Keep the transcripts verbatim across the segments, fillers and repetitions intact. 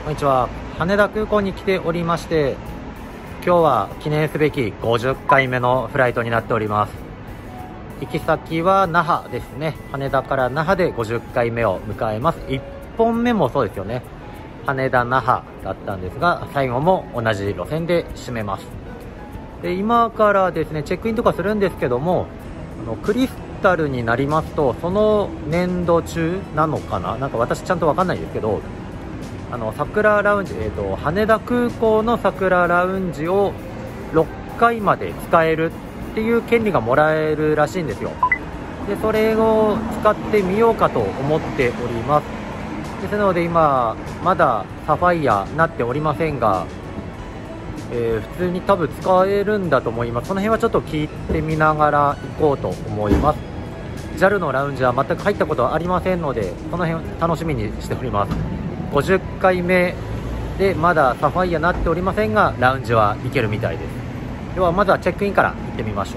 こんにちは。羽田空港に来ておりまして、今日は記念すべきごじゅっかいめのフライトになっております。行き先は那覇ですね。羽田から那覇でごじゅっかいめを迎えます。いっぽんめもそうですよね。羽田那覇だったんですが、最後も同じ路線で締めます。で、今からですね、チェックインとかするんですけども、あのクリスタルになりますと、その年度中なのかな、なんか私ちゃんと分かんないですけど、あの桜ラウンジ、えーと、羽田空港の桜ラウンジをろっかいまで使えるっていう権利がもらえるらしいんですよ。で、それを使ってみようかと思っております。ですので今まだサファイアなっておりませんが、えー、普通に多分使えるんだと思います。その辺はちょっと聞いてみながら行こうと思います。 ジャル のラウンジは全く入ったことはありませんので、その辺楽しみにしております。ごじゅっかいめでまだサファイアなっておりませんが、ラウンジは行けるみたいです。ではまずはチェックインから行ってみましょう。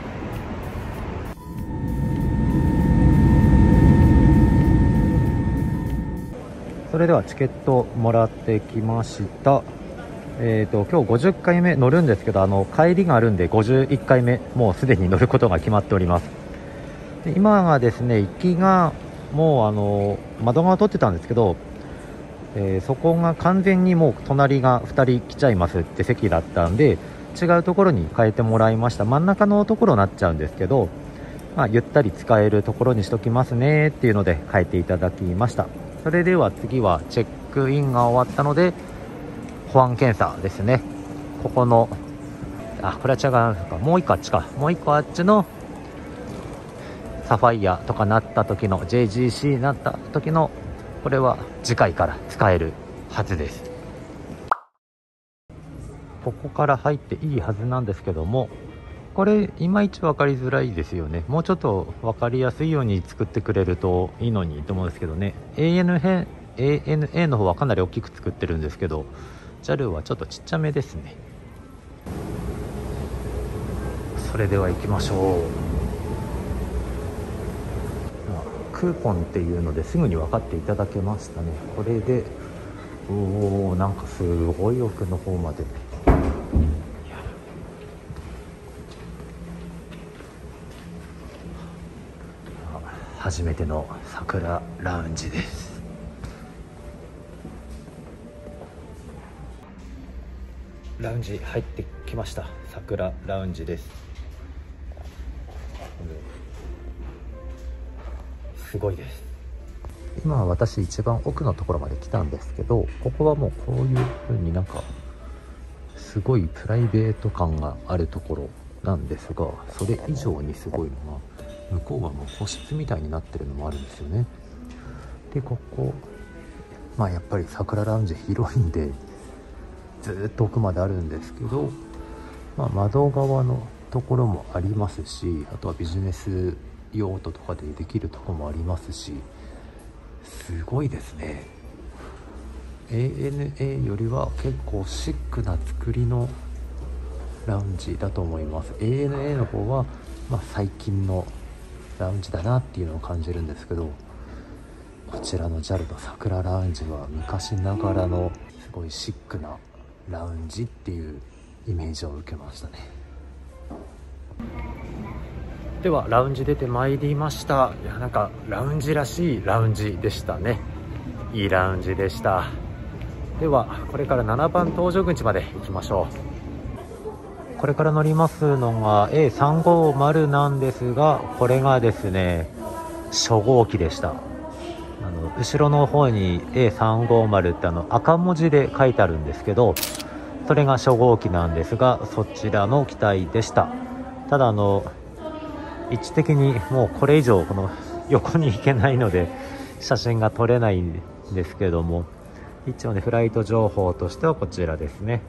それではチケットもらってきました。えーと今日ごじゅっかいめ乗るんですけど、あの帰りがあるんでごじゅういっかいめもうすでに乗ることが決まっております。で、今がですね、行きがもうあの窓側取ってたんですけど、えー、そこが完全にもう隣がふたり来ちゃいますって席だったんで、違うところに変えてもらいました。真ん中のところになっちゃうんですけど、まあ、ゆったり使えるところにしときますねっていうので変えていただきました。それでは次はチェックインが終わったので保安検査ですね。ここのあこれは違うか、もう一個あっちか、もう一個あっちのサファイアとかなった時の ジェイジーシー になった時の、これは次回から使えるはずです。ここから入っていいはずなんですけども、これいまいち分かりづらいですよね。もうちょっと分かりやすいように作ってくれるといいのにと思うんですけどね。 エーエヌ 編 エーエヌエー の方はかなり大きく作ってるんですけど、 ジャル はちょっとちっちゃめですね。それでは行きましょう。クーポンっていうのですぐに分かっていただけましたね。これでおお、なんかすごい奥の方まで、初めての桜ラウンジです。ラウンジ入ってきました。桜ラウンジです。すごいです。今私一番奥のところまで来たんですけど、ここはもうこういう風になんかすごいプライベート感があるところなんですが、それ以上にすごいのが向こうはもう個室みたいになってるのもあるんですよね。で、ここまあやっぱり桜ラウンジ広いんでずーっと奥まであるんですけど、まあ、窓側のところもありますし、あとはビジネス用途とかでできるところもありますし、すごいですね。 エーエヌエー よりは結構シックな作りのラウンジだと思います。 エーエヌエー の方は、まあ、最近のラウンジだなっていうのを感じるんですけど、こちらの ジャル の桜ラウンジは昔ながらのすごいシックなラウンジっていうイメージを受けましたね。ではラウンジ出てまいりました。いや、なんかラウンジらしいラウンジでしたね。いいラウンジでした。ではこれからななばん搭乗口まで行きましょう。これから乗りますのが エーさんごーまる なんですが、これがですね初号機でした。あの後ろの方に エーさんごーまる ってあの赤文字で書いてあるんですけど、それが初号機なんですが、そちらの機体でした。ただあの位置的にもうこれ以上この横に行けないので写真が撮れないんですけども、一応ねフライト情報としてはこちらですね。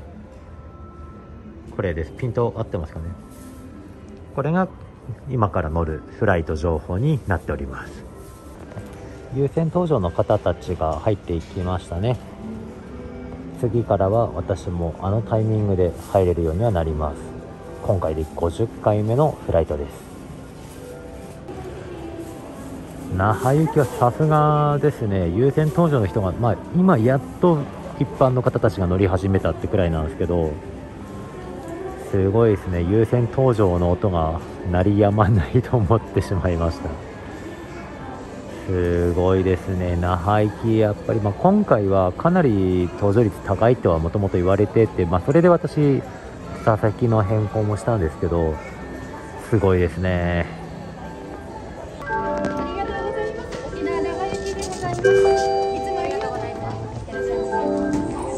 これです。ピント合ってますかね。これが今から乗るフライト情報になっております。優先搭乗の方たちが入っていきましたね。次からは私もあのタイミングで入れるようにはなります。今回でごじゅっかいめのフライトです。 那覇行きはさすがですね。優先搭乗の人が、まあ、今やっと一般の方たちが乗り始めたってくらいなんですけど、すごいですね。優先搭乗の音が鳴りやまないと思ってしまいました。すごいですね。那覇行きやっぱり、まあ、今回はかなり搭乗率高いとはもともと言われてて、まあ、それで私座席の変更もしたんですけど、すごいですね。 ありがとうございます。沖縄那覇行きでございます。いつもありがとうございます。いってらっしゃいま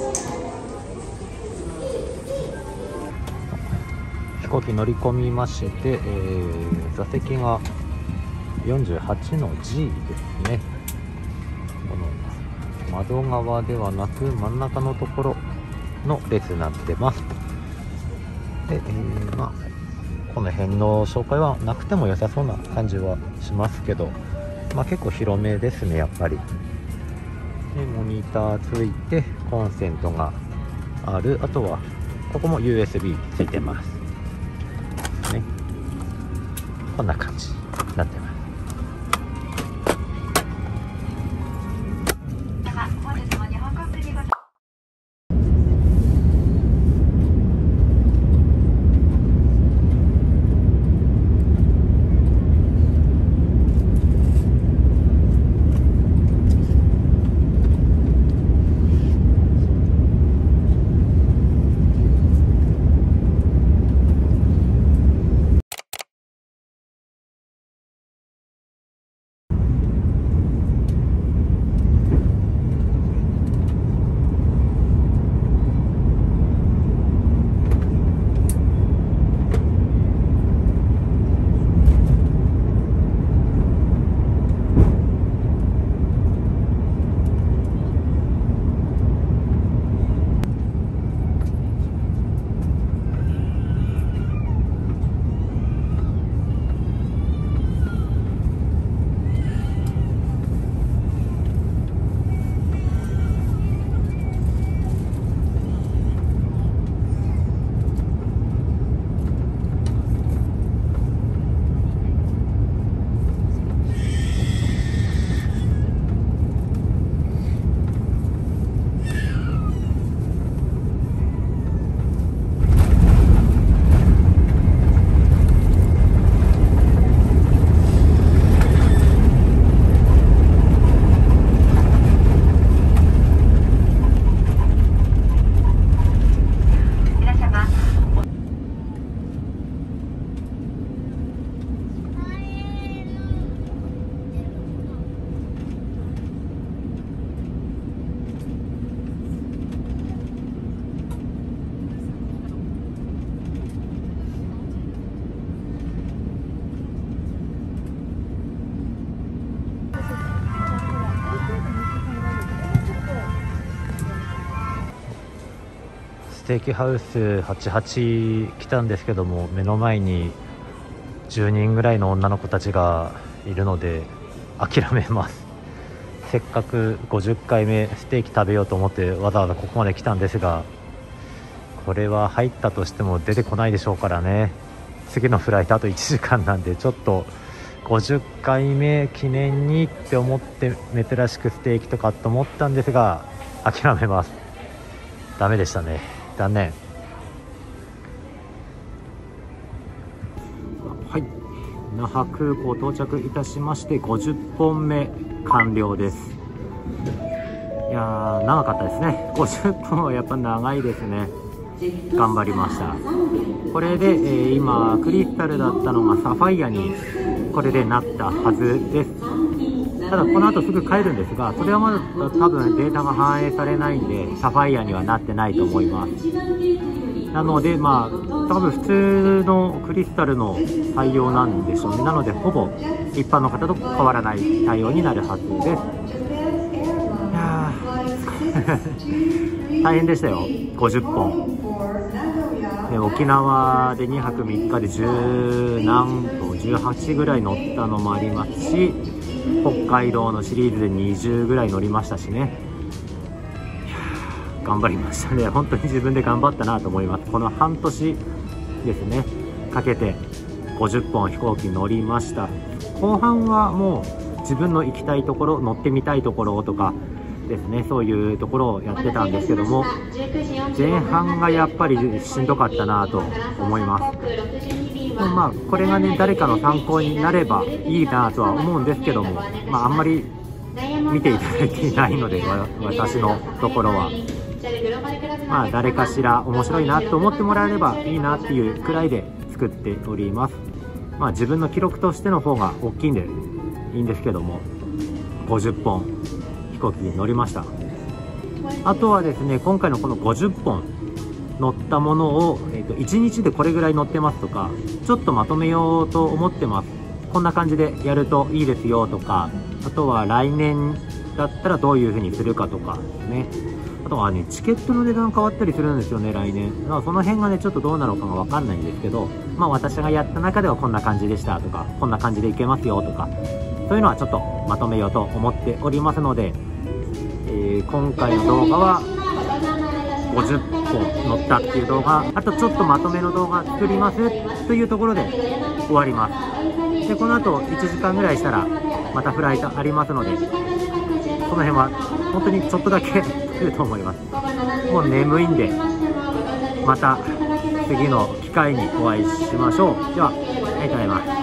せ。 飛行機乗り込みまして、えー、座席がよんじゅうはちの ジー ですね。この窓側ではなく真ん中のところの列になってます。で、えー、まあこの辺の紹介はなくても良さそうな感じはしますけど、まあ、結構広めですね、やっぱり。でモニターついてコンセントがある。あとはここも ユーエスビー ついてますね。こんな感じになってます。ステーキハウスはちじゅうはち来たんですけども、目の前にじゅうにんぐらいの女の子たちがいるので諦めます。せっかくごじゅっかいめステーキ食べようと思ってわざわざここまで来たんですが、これは入ったとしても出てこないでしょうからね。次のフライトあといちじかんなんで、ちょっとごじゅっかいめ記念にって思って珍しくステーキとかと思ったんですが諦めます。ダメでしたね。残念。はい、那覇空港到着いたしましてごじゅっぽんめ完了です。いやー長かったですね。ごじゅっぷんはやっぱ長いですね。頑張りました。これで、えー、今クリスタルだったのがサファイアにこれでなったはずです。ただこの後すぐ帰るんですが、それはまだ多分データが反映されないんでサファイアにはなってないと思います。なのでまあ多分普通のクリスタルの対応なんでしょうね。なのでほぼ一般の方と変わらない対応になるはずです。いやー大変でしたよ。ごじゅっぽんで沖縄でにはくみっかでじゅうなんとじゅうはちぐらい乗ったのもありますし、北海道のシリーズでにじゅうぐらい乗りましたしね。いやー頑張りましたね。本当に自分で頑張ったなと思います。この半年ですねかけてごじゅっぽん飛行機乗りました。後半はも自分の行きたいところ、乗ってみたいところとかですね、そういうところをやってたんですけども、前半がやっぱりしんどかったなと思います。でもまあこれがね誰かの参考になればいいなとは思うんですけども、まああんまり見ていただいていないので、私のところはまあ誰かしら面白いなと思ってもらえればいいなっていうくらいで作っております。まあ自分の記録としての方が大きいんでいいんですけども、ごじゅっぽん飛行機に乗りました。あとはですね、今回のこのごじゅっぽん乗ったものを、えーと、いちにちでこれぐらい乗ってますとか、ちょっとまとめようと思ってます。こんな感じでやるといいですよとか、あとは来年だったらどういう風にするかとかですね。あとはね、チケットの値段変わったりするんですよね、来年。だからその辺がね、ちょっとどうなのかがわかんないんですけど、まあ私がやった中ではこんな感じでしたとか、こんな感じでいけますよとか、そういうのはちょっとまとめようと思っておりますので、えー、今回の動画はごじゅっぽん乗ったっていう動画、あとちょっとまとめの動画作りますというところで終わります。でこの後いちじかんぐらいしたらまたフライトありますので、その辺は本当にちょっとだけ作ると思います。もう眠いんで、また次の機会にお会いしましょう。ではありがとうございます。